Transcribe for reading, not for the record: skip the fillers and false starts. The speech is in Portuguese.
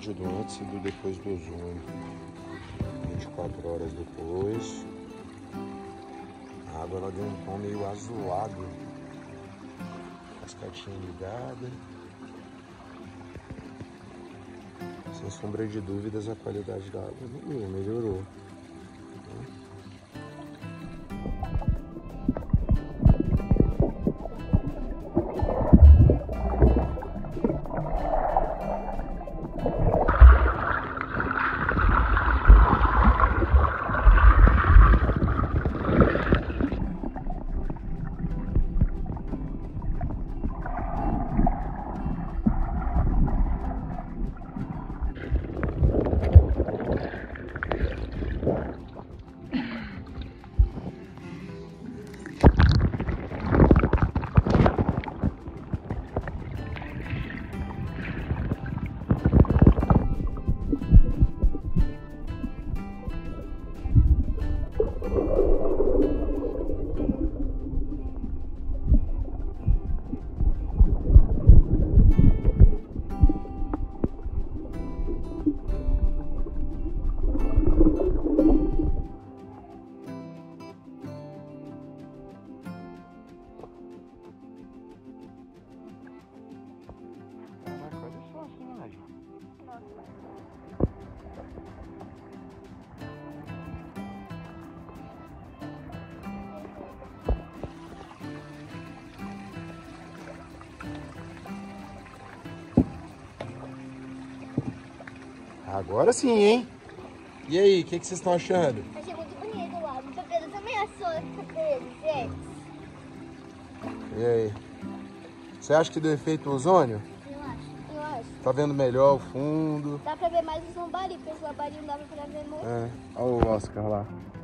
vídeo do antes e do depois do ozônio. 24 horas depois. A água ela deu um tom meio azulado. Cascatinha ligada. Sem sombra de dúvidas, a qualidade da água melhorou. Agora sim, hein? E aí, o que vocês estão achando? Achei muito bonito lá. O cabelo também achou esse cabelo, gente. E aí? Você acha que deu efeito ozônio? Eu acho. Tá vendo melhor o fundo? Dá pra ver mais os lambari, porque os lambari não dava pra ver muito. Olha o Oscar lá.